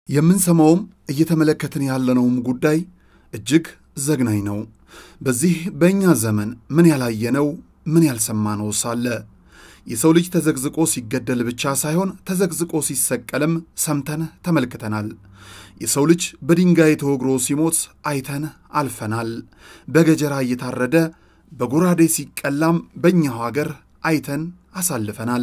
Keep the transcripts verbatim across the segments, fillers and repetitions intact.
የምንሰማውም እየተመለከትን ያለነውም ጉዳይ እጅግ ዘግናኝ ነው። በዚህ በእኛ ዘመን ምን ያላየነው ምን ያልሰማነው ሳለ የሰው ልጅ ተዘግዝቆ ሲገደል ብቻ ሳይሆን ተዘግዝቆ ሲሰቀልም ሰምተን ተመልክተናል። የሰው ልጅ በድንጋይ ተወግሮ ሲሞት አይተን አልፈናል። በገጀራ እየታረደ በጎራዴ ሲቀላም በእኛው ሀገር አይተን አሳልፈናል።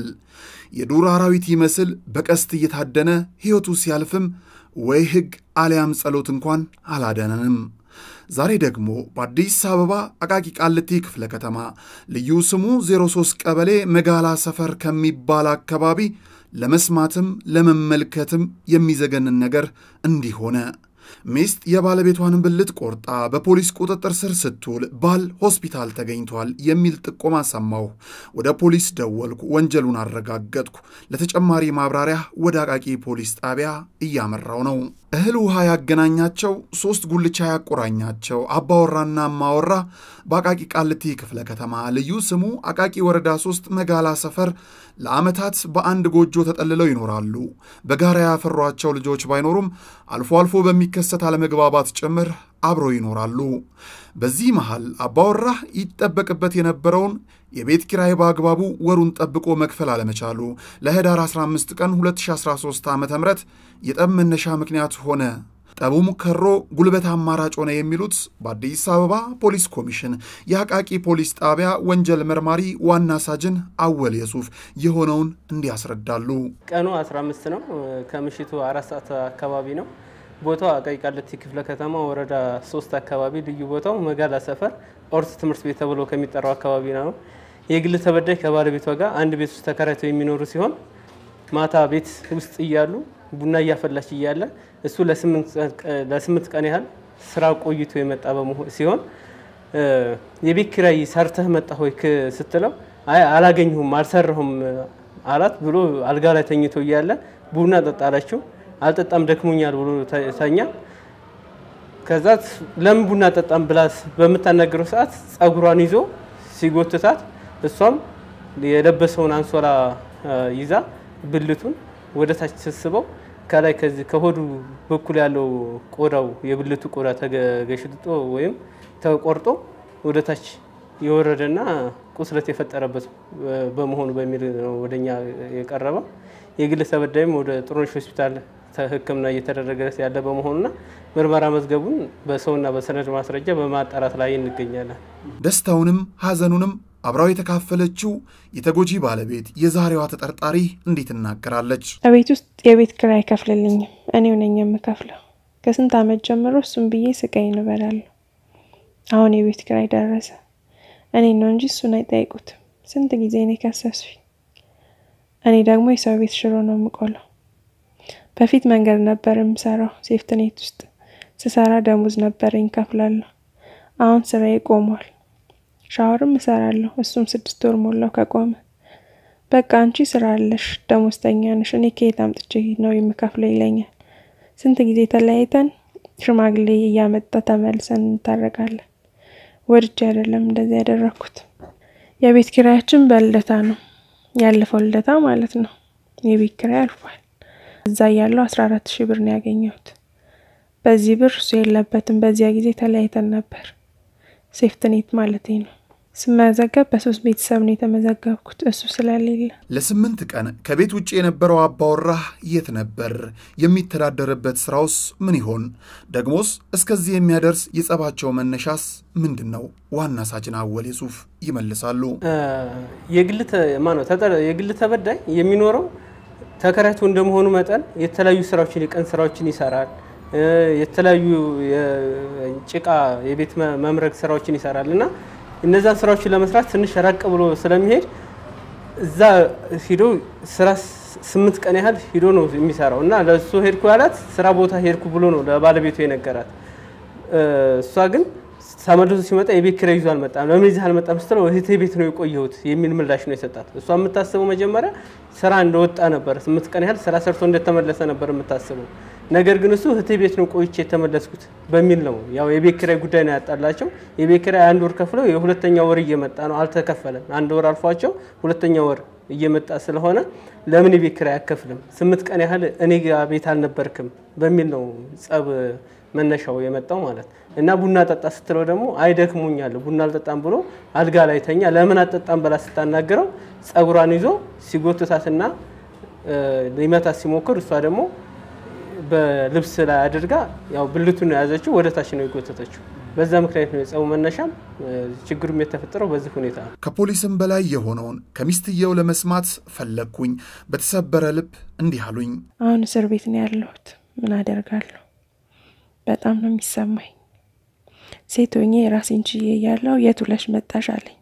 የዱር አራዊት ይመስል በቀስት እየታደነ ሕይወቱ ሲያልፍም ወይ ሕግ አልያም ጸሎት እንኳን አላደነንም። ዛሬ ደግሞ በአዲስ አበባ አቃቂ ቃልቲ ክፍለ ከተማ ልዩ ስሙ ዜሮ ሶስት ቀበሌ መጋላ ሰፈር ከሚባል አካባቢ ለመስማትም ለመመልከትም የሚዘገንን ነገር እንዲህ ሆነ። ሚስት የባለቤቷን ብልት ቆርጣ በፖሊስ ቁጥጥር ስር ስትውል ባል ሆስፒታል ተገኝቷል የሚል ጥቆማ ሰማሁ። ወደ ፖሊስ ደወልኩ፣ ወንጀሉን አረጋገጥኩ። ለተጨማሪ ማብራሪያ ወደ አቃቂ ፖሊስ ጣቢያ እያመራው ነው። እህል ውሃ ያገናኛቸው ሶስት ጉልቻ ያቆራኛቸው አባወራና ማወራ በአቃቂ ቃልቲ ክፍለ ከተማ ልዩ ስሙ አቃቂ ወረዳ ሶስት መጋላ ሰፈር ለዓመታት በአንድ ጎጆ ተጠልለው ይኖራሉ። በጋራ ያፈሯቸው ልጆች ባይኖሩም አልፎ አልፎ በሚከሰት አለመግባባት ጭምር አብረው ይኖራሉ። በዚህ መሃል አባወራ ይጠበቅበት የነበረውን የቤት ኪራይ በአግባቡ ወሩን ጠብቆ መክፈል አለመቻሉ ለህዳር አስራ አምስት ቀን ሁለት ሺህ አስራ ሶስት ዓመተ ምህረት የጠብ መነሻ ምክንያት ሆነ። ጠቡም ከሮ ጉልበት አማራጭ ሆነ የሚሉት በአዲስ አበባ ፖሊስ ኮሚሽን የአቃቂ ፖሊስ ጣቢያ ወንጀል መርማሪ ዋና ሳጅን አወል የሱፍ የሆነውን እንዲያስረዳሉ። ቀኑ አስራ አምስት ነው። ከምሽቱ አራት ሰዓት አካባቢ ነው። ቦታው አቃቂ ቃልቲ ክፍለ ከተማ ወረዳ ሶስት አካባቢ ልዩ ቦታው መጋላ ሰፈር ኦርት ትምህርት ቤት ተብሎ ከሚጠራው አካባቢ ነው። የግል ተበዳይ ከባለቤቷ ጋር አንድ ቤት ውስጥ ተከራይተው የሚኖሩ ሲሆን ማታ ቤት ውስጥ እያሉ ቡና እያፈላች እያለ እሱ ለስምንት ቀን ያህል ስራ ቆይቶ የመጣ ሲሆን የቤት ኪራይ ሰርተህ መጣ ሆይ ስትለው አይ አላገኘሁም አልሰራሁም አላት ብሎ አልጋ ላይ ተኝቶ እያለ ቡና ጠጣላችሁ። አልጠጣም ደክሞኛል ብሎ ተኛ። ከዛ ለምን ቡና ጠጣም ብላስ በመታነገረው ሰዓት ጸጉሯን ይዞ ሲጎትታት እሷም የለበሰውን አንሶላ ይዛ ብልቱን ወደ ታች ተስበው ከላይ ከዚህ ከሆዱ በኩል ያለው ቆዳው የብልቱ ቆዳ ተገሽጥጦ ወይም ተቆርጦ ወደ ታች የወረደና ቁስለት የፈጠረበት በመሆኑ በሚል ወደኛ የቀረበ የግል ተበዳይም ወደ ጥሩነሽ ሆስፒታል ሕክምና እየተደረገለት ያለ በመሆኑና ምርመራ መዝገቡን በሰውና በሰነድ ማስረጃ በማጣራት ላይ እንገኛለን። ደስታውንም ሐዘኑንም አብራው የተካፈለችው የተጎጂ ባለቤት የዛሬዋ ተጠርጣሪ እንዴት እናገራለች? አቤት ውስጥ የቤት ኪራይ ከፍልልኝ እኔው ነኝ የምከፍለው። ከስንት ዓመት ጀምሮ እሱም ብዬ ስቃይ እንበላለሁ። አሁን የቤት ኪራይ ደረሰ። እኔ ነው እንጂ እሱን አይጠይቁት። ስንት ጊዜ ነው ከሰሱኝ። እኔ ደግሞ የሰው ቤት ሽሮ ነው የምቆለው። በፊት መንገድ ነበር የምሰራው ሴፍትኔት ውስጥ ስሰራ ደሞዝ ነበርኝ ከፍላለሁ። አሁን ስራዬ ቆሟል። ሻወርም እሰራለሁ። እሱም ስድስት ወር ሞላው ከቆመ። በቃ አንቺ ስራ አለሽ ደሞዝተኛ ነሽ እኔ ከየት አምጥቼ ነው የምከፍለው ይለኛል። ስንት ጊዜ ተለያይተን ሽማግሌ እያመጣ ተመልሰን እንታረቃለን። ወርጄ አይደለም እንደዚህ ያደረኩት። የቤት ኪራያችን በልደታ ነው ያለፈው ልደታ ማለት ነው። የቤት ኪራይ አልፏል። እዛ ያለው አስራ አራት ሺህ ብር ነው ያገኘሁት። በዚህ ብር እሱ የለበትም። በዚያ ጊዜ ተለያይተን ነበር። ሴፍትኔት ማለት ነው። ስመዘገብ በሶስት ቤተሰብ ነው የተመዘገብኩት እሱ ስለሌለ። ለስምንት ቀን ከቤት ውጪ የነበረው አባወራ የት ነበር? የሚተዳደርበት ስራውስ ምን ይሆን? ደግሞስ እስከዚህ የሚያደርስ የጸባቸው መነሻስ ምንድነው? ዋና ሳጅን አወል የሱፍ ይመልሳሉ። የግል ማነው የግል ተበዳይ የሚኖረው ተከራይቶ እንደመሆኑ መጠን የተለያዩ ስራዎችን የቀን ስራዎችን ይሰራል። የተለያዩ የጭቃ የቤት መምረግ ስራዎችን ይሰራልና እነዛን ስራዎችን ለመስራት ትንሽ ራቅ ብሎ ስለሚሄድ እዛ ሄዶ ስራ ስምንት ቀን ያህል ሄዶ ነው የሚሰራው እና ለሱ ሄድኩ ያላት ስራ ቦታ ሄድኩ ብሎ ነው ለባለቤቱ የነገራት። እሷ ግን ተመልሶ ሲመጣ የቤት ኪራይ ይዞ አልመጣም። ለምን ይዘህ አልመጣም ስትለው እህቴ ቤት ነው የቆየሁት የሚል ምላሽ ነው የሰጣት። እሷ የምታስበው መጀመሪያ ስራ እንደወጣ ነበር። ስምንት ቀን ያህል ስራ ሰርቶ እንደተመለሰ ነበር የምታስበው። ነገር ግን እሱ እህቴ ቤት ነው ቆይቼ ተመለስኩት በሚል ነው ያው የቤት ኪራይ ጉዳይ ነው ያጣላቸው የቤት ኪራይ አንድ ወር ከፍለው የሁለተኛ ወር እየመጣ ነው አልተከፈለም አንድ ወር አልፏቸው ሁለተኛ ወር እየመጣ ስለሆነ ለምን የቤት ኪራይ አከፍልም ስምንት ቀን ያህል እኔ ጋር ቤት አልነበርክም በሚል ነው ጸብ መነሻው የመጣው ማለት እና ቡና ጠጣ ስትለው ደግሞ አይደክሙኛል ቡና አልጠጣም ብሎ አልጋ ላይ ተኛ ለምን አጠጣም በላ ስታናገረው ጸጉራን ይዞ ሲጎትታትና ሊመታት ሲሞክር እሷ ደግሞ በልብስ ላይ አድርጋ ያው ብልቱን ያዘችው ወደ ታች ነው የጎተተችው በዛ ምክንያት ነው የጸቡ መነሻም ችግሩም የተፈጠረው በዚህ ሁኔታ ከፖሊስም በላይ የሆነውን ከሚስትየው ለመስማት ፈለኩኝ በተሰበረ ልብ እንዲህ አሉኝ አሁን እስር ቤት ነው ያለሁት ምን አደርጋለሁ በጣም ነው የሚሰማኝ ሴቶኜ ራሴን ችዬ ያለው የቱለሽ መጣሽ አለኝ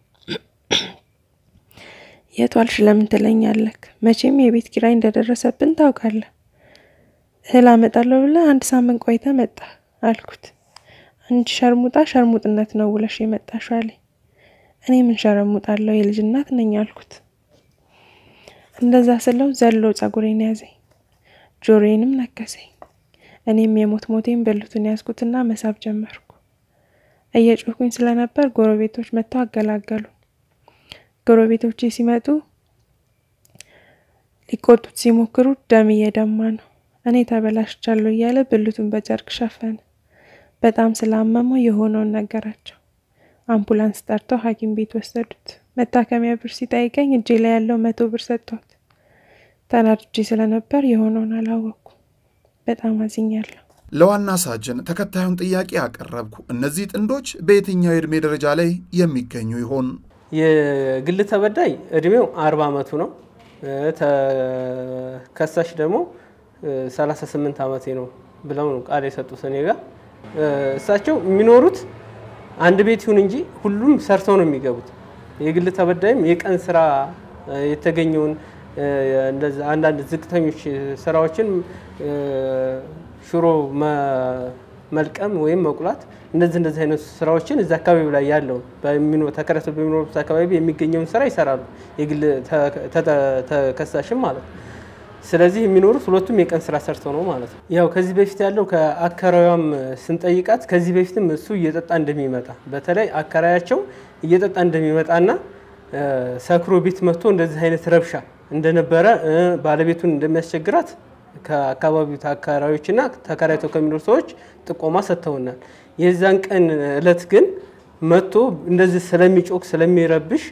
የቷልሽ ለምን ትለኛለህ መቼም የቤት ኪራይ እንደደረሰብን ታውቃለህ እህል አመጣለሁ ብለህ አንድ ሳምንት ቆይተህ መጣ አልኩት አንቺ ሸርሙጣ ሸርሙጥነት ነው ብለሽ የመጣሽ አለኝ እኔ ምን ሸርሙጣለሁ የልጅ እናት ነኝ አልኩት እንደዛ ስለው ዘሎ ጸጉሬን ያዘኝ ጆሮዬንም ነከሰኝ እኔም የሞት ሞቴን በልቱን ያስኩትና መሳብ ጀመርኩ እየጮህኩኝ ስለነበር ጎረቤቶች መጥተው አገላገሉ ጎረቤቶቼ ሲመጡ ሊቆጡት ሲሞክሩ ደም እየደማ ነው እኔ ተበላሽቻለሁ እያለ ብልቱን በጨርቅ ሸፈነ በጣም ስላመመው የሆነውን ነገራቸው አምቡላንስ ጠርተው ሐኪም ቤት ወሰዱት መታከሚያ ብር ሲጠይቀኝ እጄ ላይ ያለው መቶ ብር ሰጥቷት ተናድጄ ስለነበር የሆነውን አላወቅኩ በጣም አዝኛለሁ ለዋና ሳጅን ተከታዩን ጥያቄ አቀረብኩ እነዚህ ጥንዶች በየትኛው እድሜ ደረጃ ላይ የሚገኙ ይሆን የግል ተበዳይ እድሜው አርባ አመቱ ነው ተከሳሽ ደግሞ ሰላሳ ስምንት አመቴ ነው ብለው ነው ቃል የሰጡት እኔ ጋር እሳቸው የሚኖሩት አንድ ቤት ይሁን እንጂ ሁሉም ሰርተው ነው የሚገቡት የግል ተበዳይም የቀን ስራ የተገኘውን እንደዛ አንዳንድ ዝቅተኞች ስራዎችን ሽሮ መልቀም ወይም መቁላት እንደዚህ እንደዚህ አይነት ስራዎችን እዛ አካባቢ ላይ ያለው በሚኖ ተከራይተው በሚኖሩት አካባቢ የሚገኘውን ስራ ይሰራሉ የግል ተከሳሽም ማለት ስለዚህ የሚኖሩት ሁለቱም የቀን ስራ ሰርተው ነው ማለት ነው ያው ከዚህ በፊት ያለው ከአከራዩም ስንጠይቃት ከዚህ በፊትም እሱ እየጠጣ እንደሚመጣ በተለይ አከራያቸው እየጠጣ እንደሚመጣና ሰክሮ ቤት መጥቶ እንደዚህ አይነት ረብሻ እንደነበረ ባለቤቱን እንደሚያስቸግራት ከአካባቢው ተከራዮችና ተከራይተው ከሚኖሩ ሰዎች ጥቆማ ሰጥተውናል የዛን ቀን እለት ግን መጥቶ እንደዚህ ስለሚጮክ ስለሚረብሽ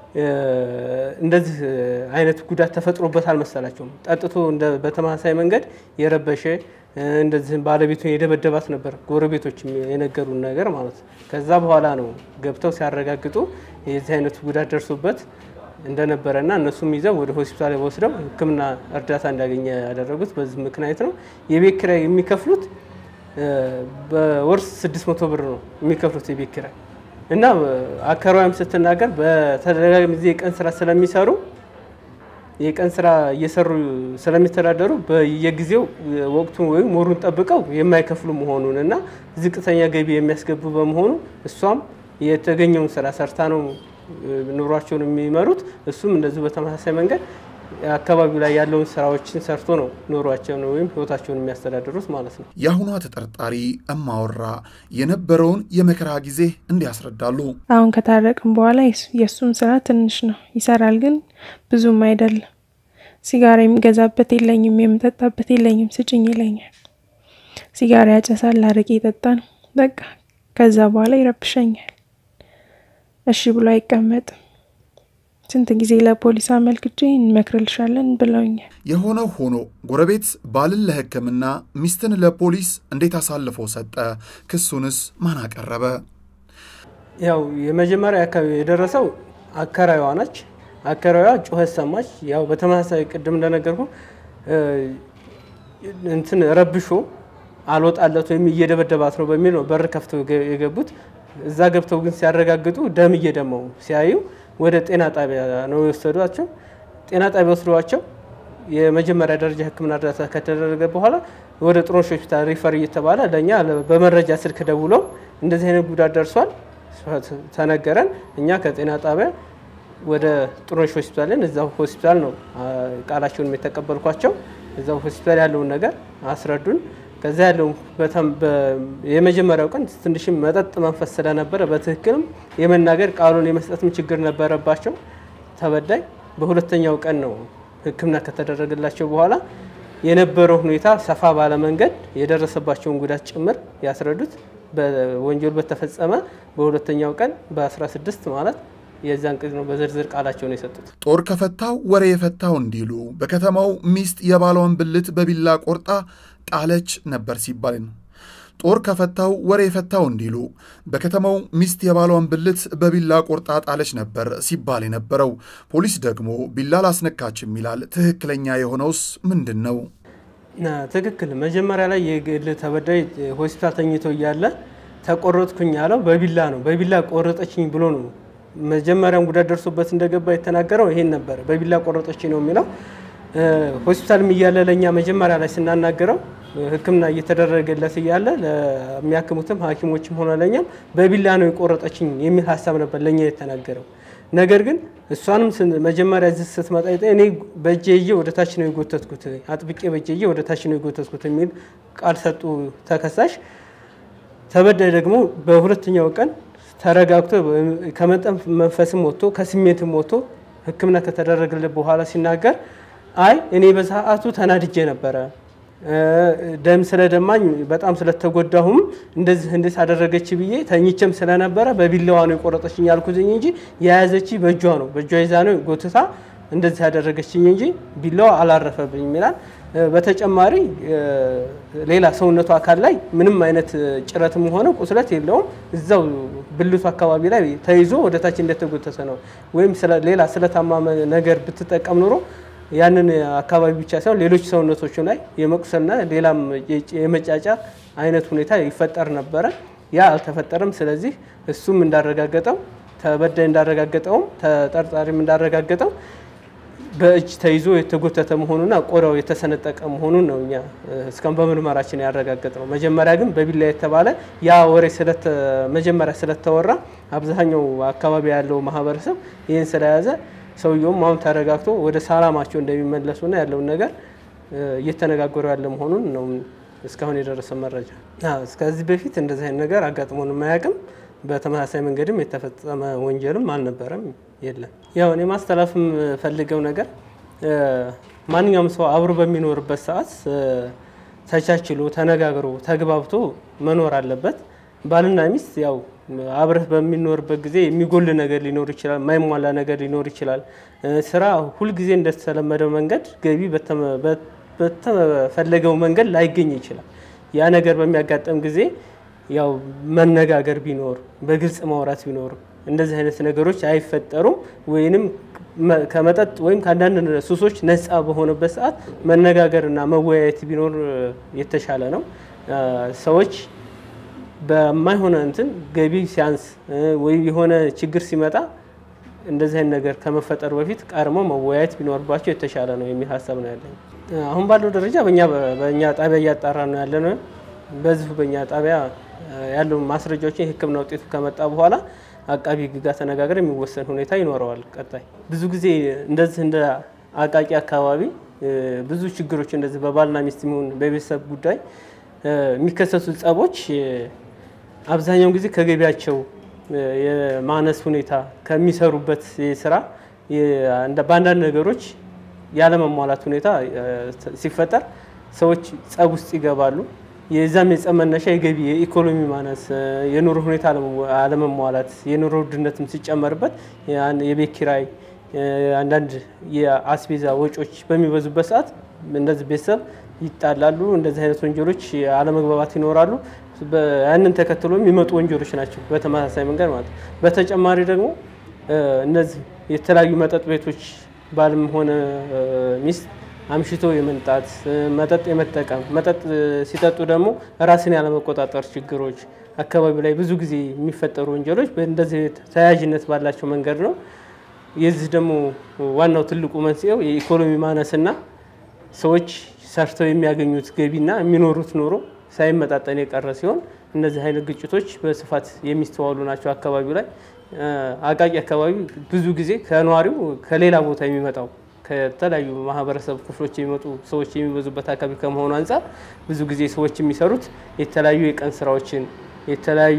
እንደዚህ አይነት ጉዳት ተፈጥሮበት አልመሰላቸውም ጠጥቶ እንደ በተማሳይ መንገድ የረበሸ እንደዚህ ባለቤቱን የደበደባት ነበር ጎረቤቶች የነገሩን ነገር ማለት ከዛ በኋላ ነው ገብተው ሲያረጋግጡ የዚህ አይነት ጉዳት ደርሶበት እንደነበረና እነሱም ይዘው ወደ ሆስፒታል ወስደው ህክምና እርዳታ እንዲያገኝ ያደረጉት በዚህ ምክንያት ነው የቤት ኪራይ የሚከፍሉት በወር ስድስት መቶ ብር ነው የሚከፍሉት የቤት ኪራይ እና አከራዩም ስትናገር በተደጋጋሚ ጊዜ የቀን ስራ ስለሚሰሩ የቀን ስራ እየሰሩ ስለሚተዳደሩ በየጊዜው ወቅቱን ወይም ወሩን ጠብቀው የማይከፍሉ መሆኑንና ዝቅተኛ ገቢ የሚያስገቡ በመሆኑ እሷም የተገኘውን ስራ ሰርታ ነው ኑሯቸውን የሚመሩት እሱም እንደዚህ በተመሳሳይ መንገድ አካባቢው ላይ ያለውን ስራዎችን ሰርቶ ነው ኑሯቸውን ወይም ህይወታቸውን የሚያስተዳድሩት ማለት ነው ያሁኗ ተጠርጣሪ እማወራ የነበረውን የመከራ ጊዜ እንዲያስረዳሉ አሁን ከታረቅም በኋላ የሱም ስራ ትንሽ ነው ይሰራል ግን ብዙም አይደለም ሲጋራ የሚገዛበት የለኝም የምጠጣበት የለኝም ስጭኝ ይለኛል ሲጋራ ያጨሳል አረቄ ይጠጣል በቃ ከዛ በኋላ ይረብሸኛል እሺ ብሎ አይቀመጥም ስንት ጊዜ ለፖሊስ አመልክቼ እንመክርልሻለን ብለውኛል የሆነ ሆኖ ጎረቤት ባልን ለህክምና ሚስትን ለፖሊስ እንዴት አሳልፎ ሰጠ ክሱንስ ማን አቀረበ ያው የመጀመሪያ አካባቢ የደረሰው አከራዩዋ ነች አከራዩዋ ጩኸት ሰማች ያው በተመሳሳይ ቅድም እንደነገርኩ እንትን ረብሾ አልወጣለት ወይም እየደበደባት ነው በሚል ነው በር ከፍተው የገቡት እዛ ገብተው ግን ሲያረጋግጡ ደም እየደማው ሲያዩ ወደ ጤና ጣቢያ ነው የወሰዷቸው ጤና ጣቢያ ወስዷቸው የመጀመሪያ ደረጃ ህክምና እርዳታ ከተደረገ በኋላ ወደ ጥሩነሽ ሆስፒታል ሪፈር እየተባለ ለኛ በመረጃ ስልክ ደውለው እንደዚህ አይነት ጉዳት ደርሷል ተነገረን እኛ ከጤና ጣቢያ ወደ ጥሩነሽ ሆስፒታል እዛው ሆስፒታል ነው ቃላቸውን የተቀበልኳቸው እዛው ሆስፒታል ያለውን ነገር አስረዱን ከዛ ያለው በጣም የመጀመሪያው ቀን ትንሽም መጠጥ መንፈስ ስለነበረ በትክክልም የመናገር ቃሉን የመስጠትም ችግር ነበረባቸው ተበዳይ በሁለተኛው ቀን ነው ህክምና ከተደረገላቸው በኋላ የነበረው ሁኔታ ሰፋ ባለ መንገድ የደረሰባቸውን ጉዳት ጭምር ያስረዱት በወንጀል በተፈጸመ በሁለተኛው ቀን በ16 ማለት የዛን ቀን ነው በዝርዝር ቃላቸው ነው የሰጡት። ጦር ከፈታው ወሬ የፈታው እንዲሉ በከተማው ሚስት የባሏን ብልት በቢላ ቆርጣ ጣለች ነበር ሲባል ነው። ጦር ከፈታው ወሬ የፈታው እንዲሉ በከተማው ሚስት የባሏን ብልት በቢላ ቆርጣ ጣለች ነበር ሲባል የነበረው ፖሊስ ደግሞ ቢላ ላስነካችም ይላል። ትክክለኛ የሆነውስ ምንድነው? ትክክል መጀመሪያ ላይ የግል ተበዳይ ሆስፒታል ተኝቶ ያለ ተቆረጥኩኝ ያለው በቢላ ነው። በቢላ ቆረጠችኝ ብሎ ነው መጀመሪያም ጉዳት ደርሶበት እንደገባ የተናገረው ይሄን ነበር። በቢላ ቆረጠችኝ ነው የሚለው ሆስፒታልም እያለ ለኛ መጀመሪያ ላይ ስናናገረው ህክምና እየተደረገለት እያለ ለሚያክሙትም ሐኪሞችም ሆነ ለኛም በቢላ ነው የቆረጠችኝ የሚል ሐሳብ ነበር ለኛ የተናገረው። ነገር ግን እሷንም መጀመሪያ እዚህ ስትመጣ እኔ በእጄ ይዤ ወደ ታች ነው የጎተትኩት አጥብቄ በእጄ ይዤ ወደ ታች ነው የጎተትኩት የሚል ቃል ሰጡ ተከሳሽ። ተበዳይ ደግሞ በሁለተኛው ቀን ተረጋግቶ ከመጠን መንፈስም ወጥቶ ከስሜትም ወጥቶ ህክምና ከተደረገለት በኋላ ሲናገር አይ እኔ በሰዓቱ ተናድጄ ነበር ደም ስለደማኝ በጣም ስለተጎዳሁም እንደዚህ እንደስ አደረገች ብዬ ተኝቼም ስለነበረ በቢላዋ ነው የቆረጠችኝ ያልኩትኝ እንጂ ያያዘች በእጇ ነው በእጇ ይዛ ነው ጎትታ እንደዚህ ያደረገችኝ እንጂ ቢላዋ አላረፈብኝም ይላል። በተጨማሪ ሌላ ሰውነቱ አካል ላይ ምንም አይነት ጭረትም ሆነ ቁስለት የለውም እዛው ብልቱ አካባቢ ላይ ተይዞ ወደ ታች እንደተጎተተ ነው። ወይም ሌላ ስለታማመ ነገር ብትጠቀም ኖሮ ያንን አካባቢ ብቻ ሳይሆን ሌሎች ሰውነቶች ላይ የመቁሰልና ሌላም የመጫጫ አይነት ሁኔታ ይፈጠር ነበር። ያ አልተፈጠረም። ስለዚህ እሱም እንዳረጋገጠው ተበዳይ እንዳረጋገጠው ተጠርጣሪም እንዳረጋገጠው በእጅ ተይዞ የተጎተተ መሆኑና ቆራው የተሰነጠቀ መሆኑን ነው እኛ እስከም በምርመራችን ያረጋገጥነው። መጀመሪያ ግን በቢላ የተባለ ያ ወሬ ስለተ መጀመሪያ ስለተወራ አብዛኛው አካባቢ ያለው ማህበረሰብ ይሄን ስለያዘ ሰውየውም አሁን ተረጋግቶ ወደ ሰላማቸው እንደሚመለሱና ያለውን ነገር እየተነጋገሩ ያለ መሆኑን ነው እስካሁን የደረሰ መረጃ። አዎ እስከዚህ በፊት እንደዚህ አይነት ነገር አጋጥሞን ማያውቅም። በተመሳሳይ መንገድም የተፈጸመ ወንጀልም አልነበረም የለም። ያው እኔ ማስተላለፍም ፈልገው ነገር ማንኛውም ሰው አብሮ በሚኖርበት ሰዓት ተቻችሎ ተነጋግሮ ተግባብቶ መኖር አለበት። ባልና ሚስት ያው አብረህ በሚኖርበት ጊዜ የሚጎል ነገር ሊኖር ይችላል፣ ማይሟላ ነገር ሊኖር ይችላል። ስራ ሁሉ ጊዜ እንደተለመደው መንገድ ገቢ በተፈለገው መንገድ ላይገኝ ይችላል። ያ ነገር በሚያጋጥም ጊዜ ያው መነጋገር ቢኖር በግልጽ ማውራት ቢኖር እንደዚህ አይነት ነገሮች አይፈጠሩም። ወይንም ከመጠጥ ወይም ከአንዳንድ ሱሶች ነፃ በሆነበት ሰዓት መነጋገርና መወያየት ቢኖር የተሻለ ነው። ሰዎች በማይሆነ እንትን ገቢ ሲያንስ ወይ የሆነ ችግር ሲመጣ እንደዚህ አይነት ነገር ከመፈጠሩ በፊት ቀርሞ መወያየት ቢኖርባቸው የተሻለ ነው የሚል ሐሳብ ነው ያለኝ። አሁን ባለው ደረጃ በእኛ በእኛ ጣቢያ እያጣራ ነው ያለነው። በዚህ በእኛ ጣቢያ ያለው ማስረጃዎችን ህክምና ውጤቱ ከመጣ በኋላ አቃቢ ግጋ ተነጋገር የሚወሰን ሁኔታ ይኖረዋል። ቀጣይ ብዙ ጊዜ እንደዚህ እንደ አቃቂ አካባቢ ብዙ ችግሮች እንደዚህ በባልና ሚስት ይሁን በቤተሰብ ጉዳይ የሚከሰቱ ጸቦች አብዛኛው ጊዜ ከገቢያቸው የማነስ ሁኔታ ከሚሰሩበት የስራ እንደ ባንዳን ነገሮች ያለ መሟላት ሁኔታ ሲፈጠር ሰዎች ጸብ ውስጥ ይገባሉ። የዛም የጸመነሻ የገቢ የኢኮኖሚ ማነስ የኑሮ ሁኔታ አለመሟላት የኑሮ ውድነትም ሲጨመርበት የቤት ኪራይ አንዳንድ የአስቤዛ ወጪዎች በሚበዙበት ሰዓት እንደዚህ ቤተሰብ ይጣላሉ። እንደዚህ አይነት ወንጀሎች አለመግባባት ይኖራሉ። ያንን ተከትሎ የሚመጡ ወንጀሎች ናቸው በተመሳሳይ መንገድ ማለት። በተጨማሪ ደግሞ እነዚህ የተለያዩ መጠጥ ቤቶች ባልም ሆነ ሚስት አምሽቶ የመንጣት መጠጥ የመጠቀም መጠጥ ሲጠጡ ደግሞ ራስን ያለ መቆጣጠር ችግሮች አካባቢ ላይ ብዙ ጊዜ የሚፈጠሩ ወንጀሎች በእንደዚህ ተያያዥነት ባላቸው መንገድ ነው። የዚህ ደግሞ ዋናው ትልቁ መንስኤው የኢኮኖሚ ማነስና ሰዎች ሰርተው የሚያገኙት ገቢና የሚኖሩት ኑሮ ሳይመጣጠን የቀረ ሲሆን እነዚህ አይነት ግጭቶች በስፋት የሚስተዋሉ ናቸው። አካባቢው ላይ አቃቂ አካባቢ ብዙ ጊዜ ከነዋሪው ከሌላ ቦታ የሚመጣው ከተለያዩ ማህበረሰብ ክፍሎች የሚመጡ ሰዎች የሚበዙበት አካባቢ ከመሆኑ አንፃር ብዙ ጊዜ ሰዎች የሚሰሩት የተለያዩ የቀን ስራዎችን የተለያዩ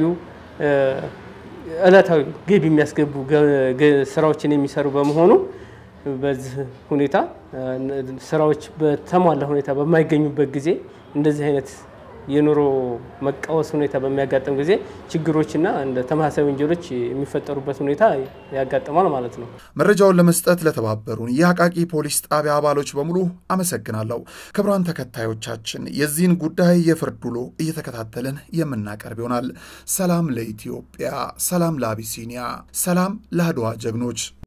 እለታዊ ገቢ የሚያስገቡ ስራዎችን የሚሰሩ በመሆኑ በዚህ ሁኔታ ስራዎች በተሟላ ሁኔታ በማይገኙበት ጊዜ እንደዚህ አይነት የኑሮ መቃወስ ሁኔታ በሚያጋጥም ጊዜ ችግሮችና እንደ ተመሳሳይ ወንጀሎች የሚፈጠሩበት ሁኔታ ያጋጥማል ማለት ነው። መረጃውን ለመስጠት ለተባበሩን የአቃቂ ፖሊስ ጣቢያ አባሎች በሙሉ አመሰግናለሁ። ክቡራን ተከታዮቻችን የዚህን ጉዳይ የፍርድ ውሎ እየተከታተልን የምናቀርብ ይሆናል። ሰላም ለኢትዮጵያ፣ ሰላም ለአቢሲኒያ፣ ሰላም ለአድዋ ጀግኖች።